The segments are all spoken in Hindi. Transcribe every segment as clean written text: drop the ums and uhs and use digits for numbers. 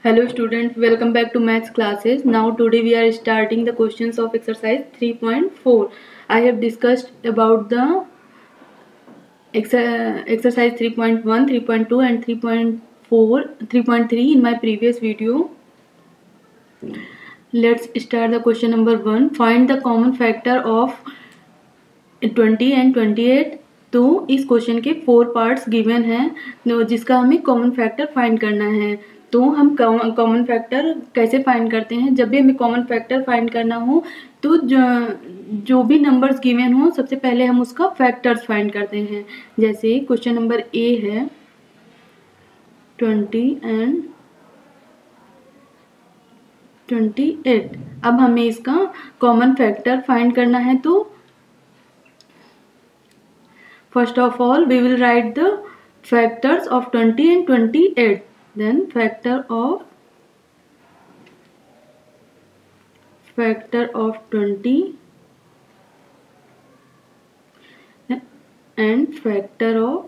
Hello students, welcome back to maths classes. Now today we are starting the questions of exercise 3.4. I have discussed about the exercise 3.1, 3.2 and 3.4, 3.3 in my previous video. Let's start the question number 1. Find the common factor of 20 and 28. तो इस क्वेश्चन के 4 पार्ट्स गिवन हैं जिसका हमें कॉमन फैक्टर फाइंड करना है। तो हम कॉमन फैक्टर कैसे फाइंड करते हैं? जब भी हमें कॉमन फैक्टर फाइंड करना हो तो जो भी नंबर्स गिवन हो सबसे पहले हम उसका फैक्टर्स फाइंड करते हैं। जैसे क्वेश्चन नंबर ए है 20 एंड 28। अब हमें इसका कॉमन फैक्टर फाइंड करना है, तो first of all we will write the factors of 20 and 28. Then factor of 20 and factor of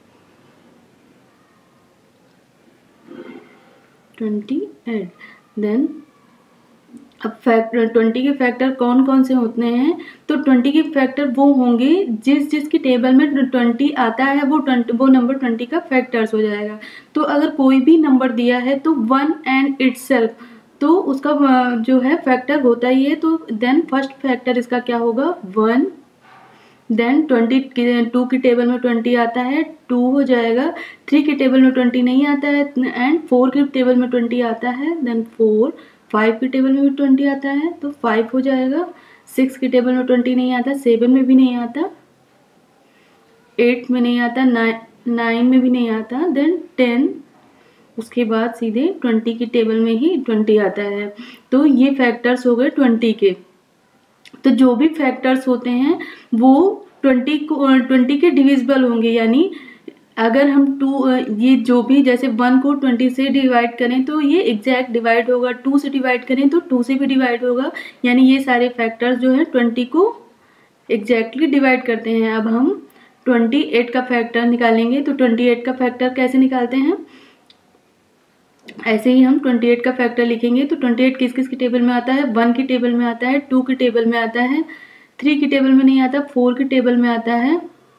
28. Then अब 20 के फैक्टर कौन कौन से होते हैं? तो 20 के फैक्टर वो होंगे जिसकी टेबल में 20 आता है वो नंबर 20 का फैक्टर्स हो जाएगा। तो अगर कोई भी नंबर दिया है तो 1 एंड इटसेल्फ, तो उसका जो है फैक्टर होता ही है। तो देन फर्स्ट फैक्टर इसका क्या होगा? 1। देन 22 की टेबल में 20 आता है, 2 हो जाएगा। 3 की टेबल में 20 नहीं आता है एंड 4 की टेबल में 20 आता है, देन 4। 5 की टेबल में भी 20 आता है तो 5 हो जाएगा। 6 की टेबल में 20 नहीं आता, 7 में भी नहीं आता, 8 में नहीं आता, 9 में भी नहीं आता, देन 10। उसके बाद सीधे 20 की टेबल में ही 20 आता है। तो ये फैक्टर्स हो गए 20 के। तो जो भी फैक्टर्स होते हैं वो 20 के डिविजिबल होंगे, यानी अगर हम ये जो भी जैसे 1 को 20 से डिवाइड करें तो ये एग्जैक्ट डिवाइड होगा, 2 से डिवाइड करें तो 2 से भी डिवाइड होगा, यानी ये सारे फैक्टर्स जो है 20 को एग्जैक्टली डिवाइड करते हैं। अब हम 28 का फैक्टर निकालेंगे। तो 28 का फैक्टर कैसे निकालते हैं? ऐसे ही हम 28 का फैक्टर लिखेंगे। तो 28 किस किस की टेबल में आता है? 1 की टेबल में आता है, 2 की टेबल में आता है, 3 की टेबल में नहीं आता, 4 की टेबल में आता है,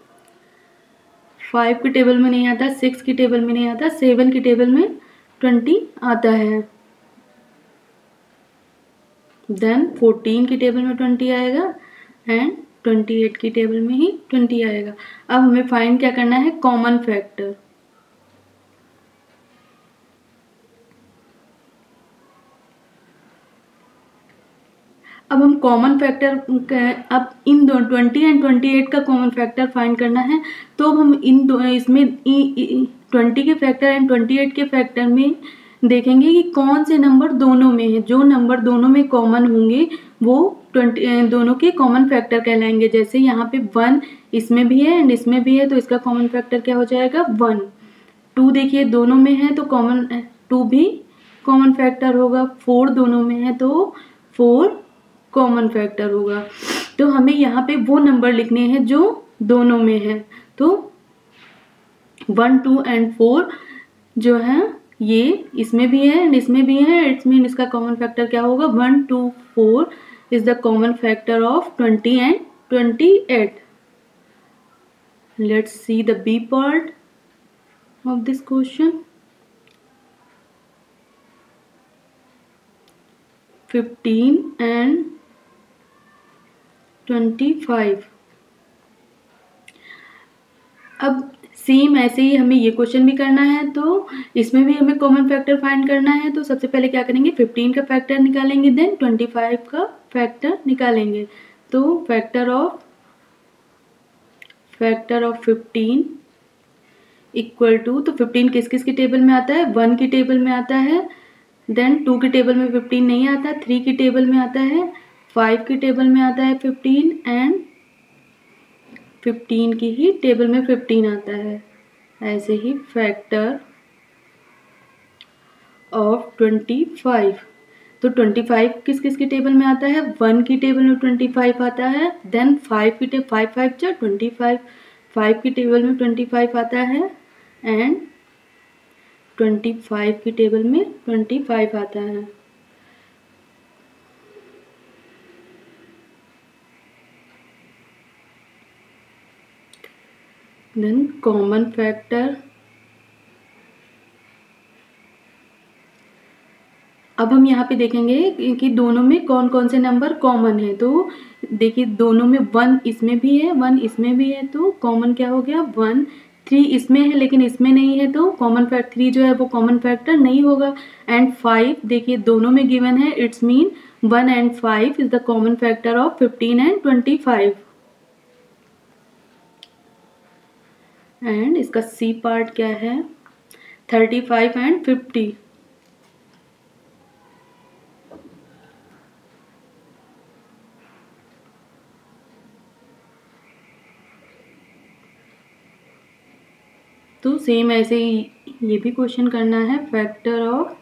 5 की टेबल में नहीं आता, 6 की टेबल में नहीं आता, 7 की टेबल में 20 आता है, देन 14 की टेबल में 20 आएगा एंड 28 की टेबल में ही 20 आएगा। अब हमें फाइंड क्या करना है? Common factor. अब हम कॉमन फैक्टर अब इन 20 एंड 28 का कॉमन फैक्टर फाइंड करना है। तो हम इसमें 20 के फैक्टर एंड 28 के फैक्टर में देखेंगे कि कौन से नंबर दोनों में है। जो नंबर दोनों में कॉमन होंगे वो दोनों के कॉमन फैक्टर कहलाएंगे। जैसे यहाँ पे 1 इसमें भी है एंड इसमें भी है, तो इसका कॉमन फैक्टर क्या हो जाएगा? 1। 2 देखिए दोनों में है तो 2 भी कॉमन फैक्टर होगा। 4 दोनों में है तो 4 कॉमन फैक्टर होगा। तो हमें यहाँ पे वो नंबर लिखने हैं जो दोनों में है। तो 1, 2 एंड 4 जो है ये इसमें भी है एंड इसमें भी है। इट्स मीन इसका कॉमन फैक्टर क्या होगा? 1, 2, 4 is the common factor of 20 and 28। Let's see the B part of this question. 15 and 25। अब सेम ऐसे ही हमें ये क्वेश्चन भी करना है, तो इसमें भी हमें कॉमन फैक्टर फाइंड करना है। तो सबसे पहले क्या करेंगे? 15 का फैक्टर निकालेंगे, देन 25 का फैक्टर निकालेंगे। तो फैक्टर ऑफ 15 इक्वल टू, तो 15 किस किस की टेबल में आता है? 1 की टेबल में आता है, देन 2 की टेबल में 15 नहीं आता, 3 की टेबल में आता है, 5 की टेबल में आता है 15 एंड 15 की ही टेबल में 15 आता है। ऐसे ही फैक्टर ऑफ 25। तो 25 किस किस की टेबल में आता है? 1 की टेबल में 25 आता है, देन 5 की टेबल 5 5 जा 25, 5 की टेबल में 25 आता है एंड 25 की टेबल में 25 आता है। देन कॉमन फैक्टर, अब हम यहाँ पे देखेंगे कि दोनों में कौन कौन से नंबर कॉमन है। तो देखिए दोनों में 1 इसमें भी है, 1 इसमें भी है, तो कॉमन क्या हो गया 1। 3 इसमें है लेकिन इसमें नहीं है, तो कॉमन फैक्टर 3 जो है वो कॉमन फैक्टर नहीं होगा। एंड 5 देखिए दोनों में गिवन है, it's mean 1 and 5 is the common factor of 15 and 25। And इसका सी पार्ट क्या है 35 एंड 50। तो सेम ऐसे ही ये भी क्वेश्चन करना है, फैक्टर ऑफ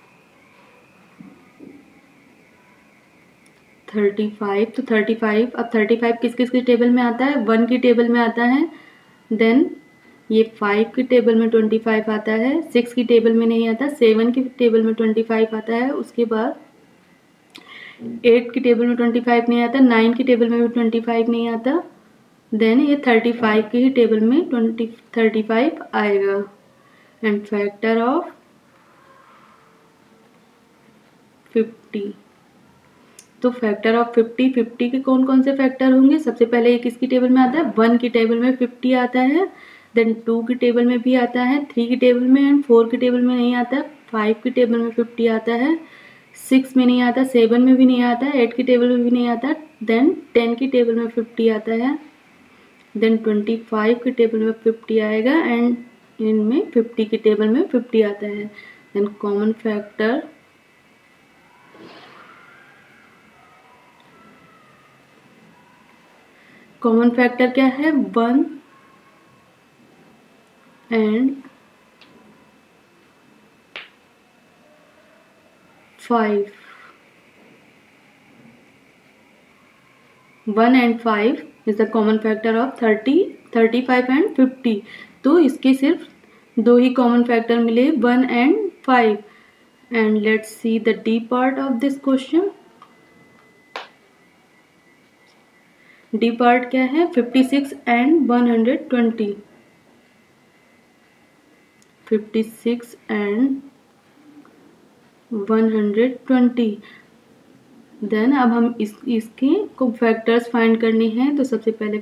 35। तो 35, अब 35 किस किस की टेबल में आता है, 1 की टेबल में आता है। देन ये 5 की टेबल में 25 आता है, 6 की टेबल में नहीं आता, 7 की टेबल में 25 आता है, उसके बाद 8 की टेबल में 25 नहीं आता, 9 की टेबल में भी 25 नहीं आता। देन ये 35 की ही टेबल में 35 आएगा। एंड फैक्टर ऑफ 50, तो फैक्टर ऑफ 50 के कौन कौन से फैक्टर होंगे, सबसे पहले ये किसकी टेबल में आता है 1 की टेबल में 50 आता है। देन 2 की टेबल में भी आता है, 3 की टेबल में, एंड 4 की टेबल में नहीं आता, 5 की टेबल में 50 आता है, 6 में नहीं आता, 7 में भी नहीं आता, 8 की टेबल में भी नहीं आता। देन 10 की टेबल में 50 आता है। देन 25 की टेबल में 50 आएगा, एंड इनमें 50 की टेबल में 50 आता है। देन कॉमन फैक्टर क्या है 1 and 5। 1 and 5 is the common factor of 30, 35 and 50। तो इसके सिर्फ दो ही कॉमन फैक्टर मिले 1 and 5। And let's see the D part of this question. D part क्या है 56 एंड 120। 56 एंड 120। देन अब हम इसके को फैक्टर्स फाइंड करने हैं। तो सबसे पहले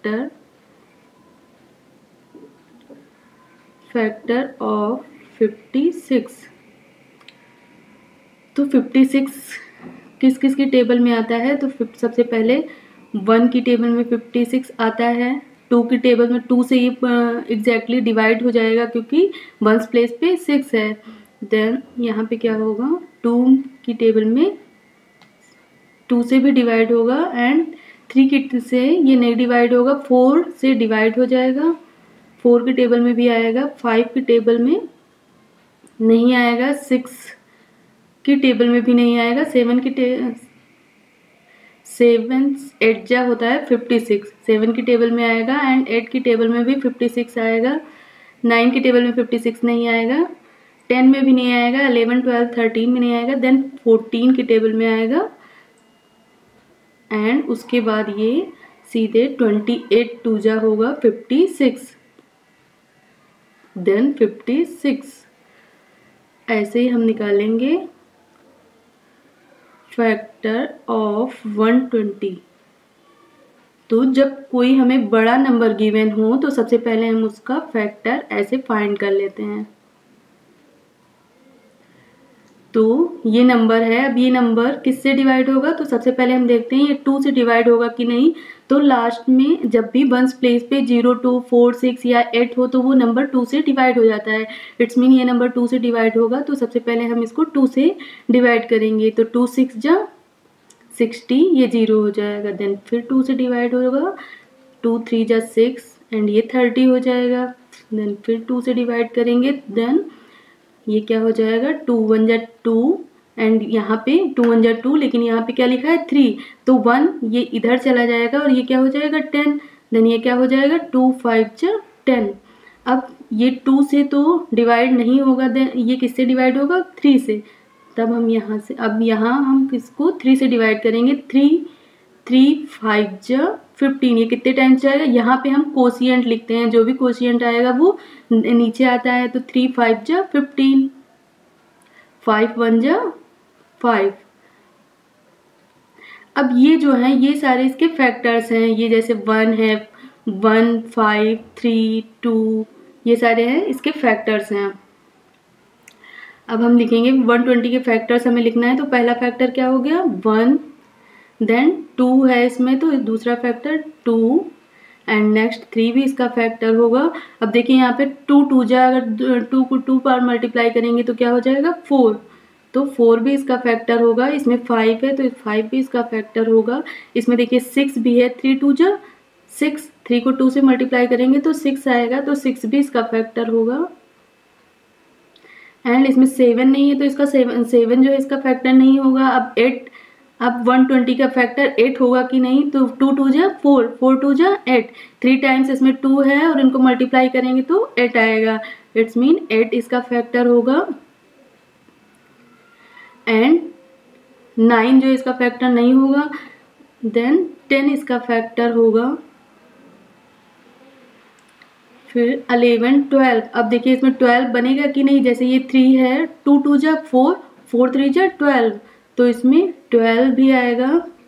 फैक्टर ऑफ 56। तो 56 किस किस की टेबल में आता है, तो सबसे पहले 1 की टेबल में 56 आता है, 2 की टेबल में 2 से ये एग्जैक्टली डिवाइड हो जाएगा क्योंकि 1s प्लेस पे 6 है। देन यहाँ पे क्या होगा 2 की टेबल में 2 से भी डिवाइड होगा, एंड 3 की से ये नहीं डिवाइड होगा, 4 से डिवाइड हो जाएगा, 4 की टेबल में भी आएगा, 5 की टेबल में नहीं आएगा, 6 की टेबल में भी नहीं आएगा, 7 8 जा होता है 56, 7 की टेबल में आएगा, एंड 8 की टेबल में भी 56 आएगा, 9 की टेबल में 56 नहीं आएगा, 10 में भी नहीं आएगा, 11 12 13 में नहीं आएगा, देन 14 की टेबल में आएगा, एंड उसके बाद ये सीधे 28 2 जा होगा 56, देन 56। ऐसे ही हम निकालेंगे फैक्टर ऑफ 120। तो जब कोई हमें बड़ा नंबर गिवन हो तो सबसे पहले हम उसका फैक्टर ऐसे फाइंड कर लेते हैं। तो ये नंबर है, अब ये नंबर किससे डिवाइड होगा, तो सबसे पहले हम देखते हैं ये 2 से डिवाइड होगा कि नहीं। तो लास्ट में जब भी 1s प्लेस पे 0 2 4 6 या 8 हो तो वो नंबर 2 से डिवाइड हो जाता है। इट्स मीन ये नंबर 2 से डिवाइड होगा, तो सबसे पहले हम इसको 2 से डिवाइड करेंगे। तो 2 6 जा 60, ये 0 हो जाएगा, देन फिर 2 से डिवाइड होगा, 2 3 जा 6, एंड ये 30 हो जाएगा, देन फिर 2 से डिवाइड करेंगे, देन ये क्या हो जाएगा 2 1 जा 2, एंड यहाँ पे 2 1 जा 2, लेकिन यहाँ पे क्या लिखा है 3, तो 1 ये इधर चला जाएगा और ये क्या हो जाएगा 10, देन ये क्या हो जाएगा 2 5 जा 10, अब ये 2 से तो डिवाइड नहीं होगा, देन ये किससे डिवाइड होगा, 3 से। तब हम यहाँ से, अब यहाँ हम किसको 3 से डिवाइड करेंगे, 3 5 जा 15, ये कितने टाइम्स जाएगा, यहाँ पे हम कोशिएंट लिखते हैं, जो भी कोशिएंट आएगा वो नीचे आता है। तो 3 5 जा 15, 5 1 जा 5। अब ये जो है ये सारे इसके फैक्टर्स हैं, ये जैसे 1 है, 1 5 3 2, ये सारे हैं इसके फैक्टर्स हैं। अब हम लिखेंगे 120 के फैक्टर्स हमें लिखना है। तो पहला फैक्टर क्या हो गया, 1, देन 2 है इसमें, तो दूसरा फैक्टर 2, एंड नेक्स्ट 3 भी इसका फैक्टर होगा। अब देखिए यहाँ पे 2 2 जा, अगर 2 को 2 पर मल्टीप्लाई करेंगे तो क्या हो जाएगा, 4, तो 4 भी इसका फैक्टर होगा। इसमें 5 है तो 5 भी इसका फैक्टर होगा। इसमें देखिए 6 भी है, 3 2 जा 6, 3 को 2 से मल्टीप्लाई करेंगे तो 6 आएगा, तो 6 भी इसका फैक्टर होगा। एंड इसमें 7 नहीं है तो इसका 7 जो है इसका फैक्टर नहीं होगा। अब 8, अब 120 का फैक्टर 8 होगा कि नहीं, तो 2 2 जा 4, 4 2 जा 8, 3 टाइम्स इसमें 2 है और इनको मल्टीप्लाई करेंगे तो 8 आएगा। इट्स मीन 8 इसका फैक्टर होगा। एंड 9 जो इसका फैक्टर नहीं होगा, देन 10 इसका फैक्टर होगा। फिर 11 12, अब देखिए इसमें 12 बनेगा कि नहीं, जैसे ये 3 है, 2 2 जा 4, 4 3 जा 12, तो इसमें 12 भी आएगा।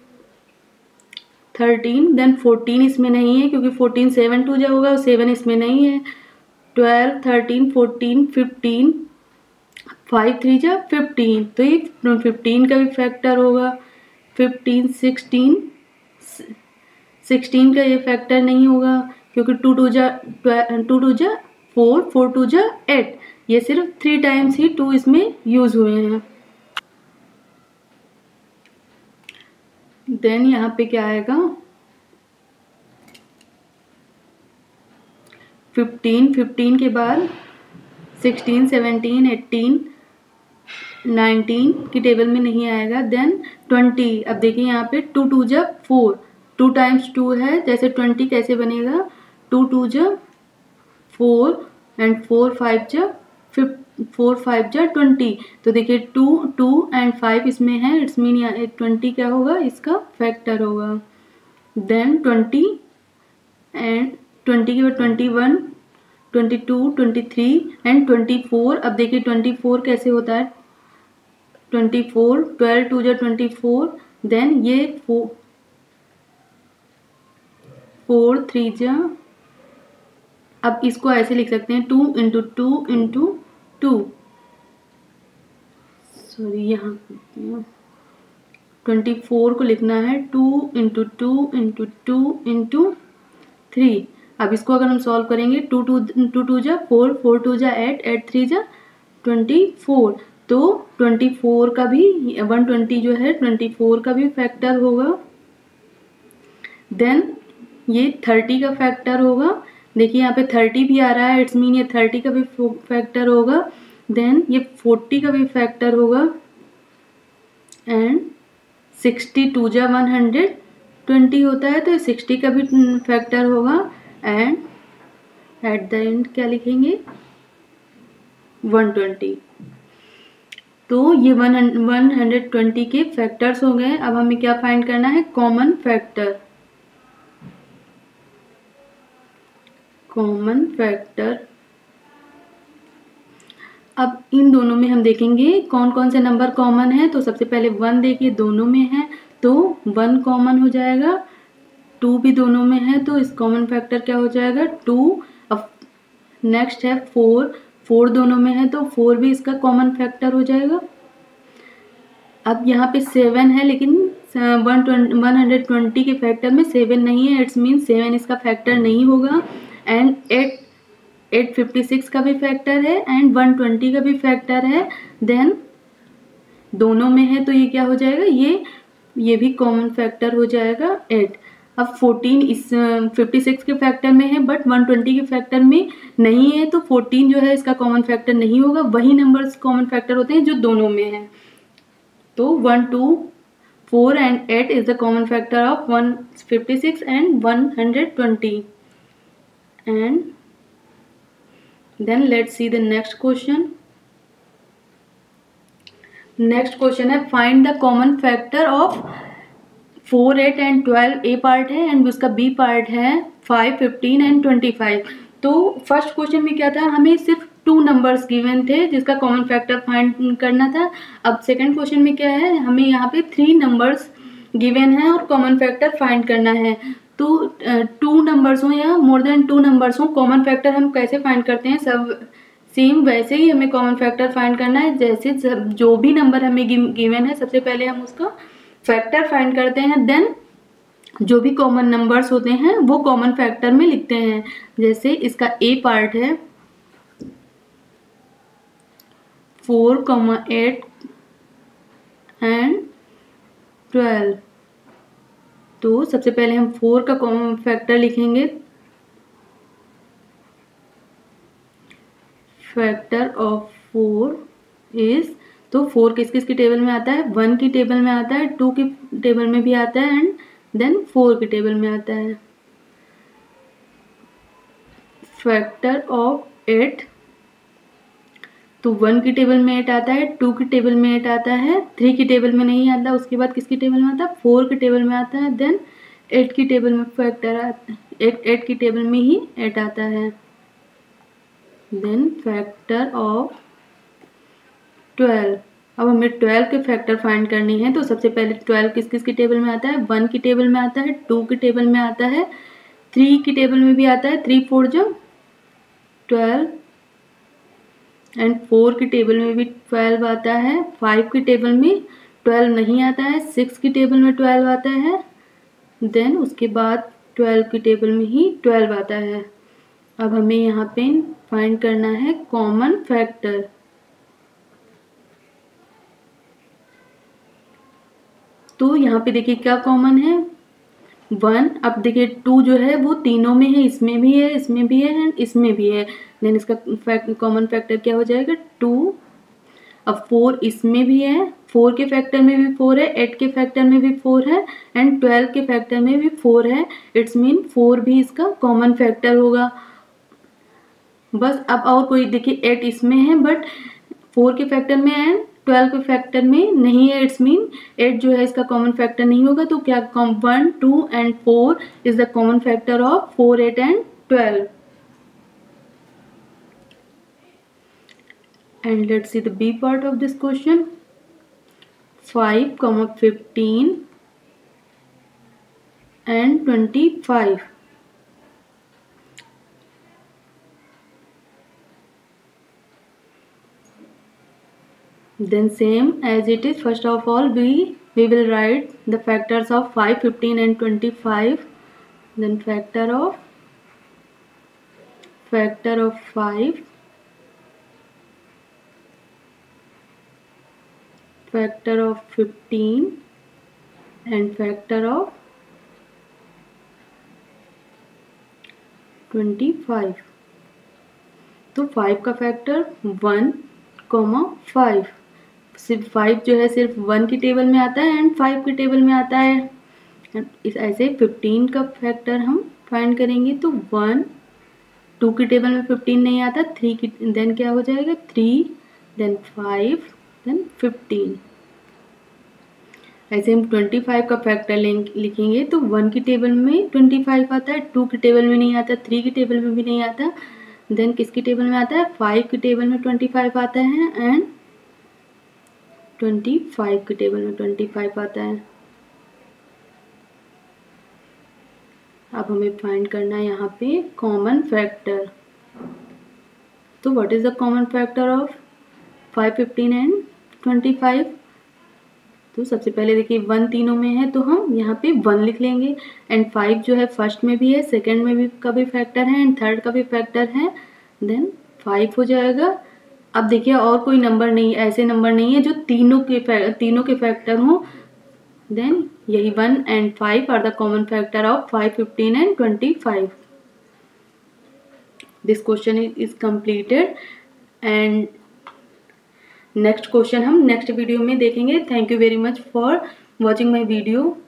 13, देन 14 इसमें नहीं है क्योंकि 14 7 2 जा होगा और 7 इसमें नहीं है। 12 13 14 15, 5 3 जा 15, तो ये 15 का भी फैक्टर होगा। 15 16, 16 का ये फैक्टर नहीं होगा क्योंकि 2 2 जा 4, 4 2 जा 8, ये सिर्फ 3 टाइम्स ही 2 इसमें यूज हुए हैं। देन यहाँ पे क्या आएगा, 15 के बाद 16 17 18 19 की टेबल में नहीं आएगा। देन 20, अब देखिए यहाँ पे 2 2 जा 4, 2 टाइम्स 2 है, जैसे 20 कैसे बनेगा, 2 2 जा 4 एंड 4 5 जा 20, तो देखिए 2 2 एंड 5 इसमें है, इट्स मीन 20 क्या होगा, इसका फैक्टर होगा। देन 20 एंड 20 के बाद 21 22 23 एंड 24। अब देखिए 24 कैसे होता है, 24 12 2 जा 24, देन ये 4 3 जा, अब इसको ऐसे लिख सकते हैं 2 इंटू 2 इंटू 2, सॉरी यहाँ 24 को लिखना है 2 इंटू 2 इंटू 2 इंटू 3। अब इसको अगर हम सॉल्व करेंगे, 2 2 जा 4, 4 2 जा 8, 8 3 जा 24, तो 24 का भी 120 जो है 24 का भी फैक्टर होगा। देन ये 30 का फैक्टर होगा, देखिए यहाँ पे 30 भी आ रहा है, इट्स मीन ये 30 का भी फैक्टर होगा। देन ये 40 का भी फैक्टर होगा एंड 62 जा 120 होता है तो 60 का भी फैक्टर होगा। एंड एट द एंड क्या लिखेंगे, 120। तो ये 120 के फैक्टर्स हो गए। अब हमें क्या फाइंड करना है, कॉमन फैक्टर। कॉमन फैक्टर, अब इन दोनों में हम देखेंगे कौन कौन से नंबर कॉमन है। तो सबसे पहले 1 देखिए दोनों में है तो 1 कॉमन हो जाएगा, 2 भी दोनों में है तो इस कॉमन फैक्टर क्या हो जाएगा 2। अब नेक्स्ट है 4 दोनों में है तो 4 भी इसका कॉमन फैक्टर हो जाएगा। अब यहाँ पे 7 है लेकिन 120 के फैक्टर में 7 नहीं है, इट्स मीन 7 इसका फैक्टर नहीं होगा। एंड 856 का भी फैक्टर है एंड 120 का भी फैक्टर है। देन दोनों में है तो ये क्या हो जाएगा, ये भी कॉमन फैक्टर हो जाएगा 8। अब 14 इस 56 के फैक्टर में है बट 120 के फैक्टर में नहीं है तो 14 जो है इसका कॉमन फैक्टर नहीं होगा। वही नंबर्स कॉमन फैक्टर होते हैं जो दोनों में है। तो 1 2 4 and 8 is the common factor of 156 and 120। And then let's see the next question. Next question है find the common factor of 4, 8 and 12। A part है एंड उसका बी पार्ट है 5, 15 एंड 25। तो फर्स्ट क्वेश्चन में क्या था, हमें सिर्फ 2 नंबर्स गिवन थे जिसका कॉमन फैक्टर फाइंड करना था। अब सेकंड क्वेश्चन में क्या है, हमें यहाँ पे 3 नंबर्स गिवन है और कॉमन फैक्टर फाइंड करना है। तो 2 नंबर्स हो या मोर देन 2 नंबर्स हो, कॉमन फैक्टर हम कैसे फाइंड करते हैं, सब सेम वैसे ही हमें कॉमन फैक्टर फाइंड करना है। जैसे जो भी नंबर हमें गिवन है सबसे पहले हम उसका फैक्टर फाइंड करते हैं, देन जो भी कॉमन नंबर्स होते हैं वो कॉमन फैक्टर में लिखते हैं। जैसे इसका ए पार्ट है 4, 8 एंड 12। तो सबसे पहले हम 4 का कॉमन फैक्टर लिखेंगे। फैक्टर ऑफ 4 इज, तो 4 किस किस की टेबल में आता है, 1 की टेबल में आता है, 2 की टेबल में भी आता है एंड देन 4 की टेबल में आता है। फैक्टर ऑफ 8, तो 1 की टेबल में 8 आता है, 2 की टेबल में 8 आता है, 3 की टेबल में नहीं आता, उसके बाद किसकी टेबल में आता है, 4 की टेबल में आता है, देन 8 की टेबल में फैक्टर आता है, 8 की टेबल में ही 8 आता है। देन फैक्टर ऑफ 12, अब हमें 12 के फैक्टर फाइंड करनी है। तो सबसे पहले 12 किस किस की टेबल में आता है, 1 की टेबल में आता है, 2 की टेबल में आता है, 3 की टेबल में भी आता है, 3 4 जो 12 एंड 4 की टेबल में भी 12 आता है, 5 की टेबल में 12 नहीं आता है, 6 की टेबल में 12 आता है, देन उसके बाद 12 की टेबल में ही 12 आता है। अब हमें यहाँ पे फाइंड करना है कॉमन फैक्टर। तो यहाँ पे देखिए क्या कॉमन है, 1। अब देखिए 2 जो है वो तीनों में है, इसमें भी है, इसमें भी है एंड इसमें भी है, देन इसका कॉमन फैक्टर क्या हो जाएगा, 2। अब 4 इसमें भी है, 4 के फैक्टर में भी 4 है, 8 के फैक्टर में भी 4 है एंड 12 के फैक्टर में भी 4 है। इट्स मीन 4 भी इसका कॉमन फैक्टर होगा। बस अब और कोई देखिए 8 इसमें है बट 4 के फैक्टर में एंड 12 के फैक्टर में नहीं है, इट्स मीन 8 जो है इसका कॉमन फैक्टर नहीं होगा। तो क्या 1, 2 and 4 is the common factor of 4, 8 and 12। And let's see the B part of this question. 5, 15 and 25. Then same as it is, first of all we will write the factors of 5, 15 and 25. Then factor of 5, factor of 15 and factor of 25। तो 5 का फैक्टर 1, 5। सिर्फ 5 जो है सिर्फ 1 की टेबल में आता है एंड 5 की टेबल में आता है। इस ऐसे 15 का फैक्टर हम फाइंड करेंगे तो 1, 2 की टेबल में 15 नहीं आता, 3 की, देन क्या हो जाएगा 3, देन 5, देन 15। ऐसे हम 25 का फैक्टर लिखेंगे तो 1 की टेबल में 25 आता है, 2 की टेबल में नहीं आता, 3 की टेबल में भी नहीं आता, देन किसकी टेबल में आता है, 5 की टेबल में 25 आता है एंड 25 की टेबल में 25 आता है। अब हमें फाइंड करना है यहाँ पे कॉमन फैक्टर। तो what is the common factor of 5, 15 and 25? तो सबसे पहले देखिए 1 तीनों में है तो हम यहाँ पे 1 लिख लेंगे एंड 5 जो है फर्स्ट में भी है, सेकंड में भी का भी फैक्टर है एंड थर्ड का भी फैक्टर है, देन 5 हो जाएगा। अब देखिए और कोई नंबर नहीं, ऐसे नंबर नहीं है जो तीनों के फैक्टर हों, देन यही 1 and 5 are the common factor of 5, 15 and 25। This question is completed and next question हम नेक्स्ट वीडियो में देखेंगे। Thank you very much for watching my video.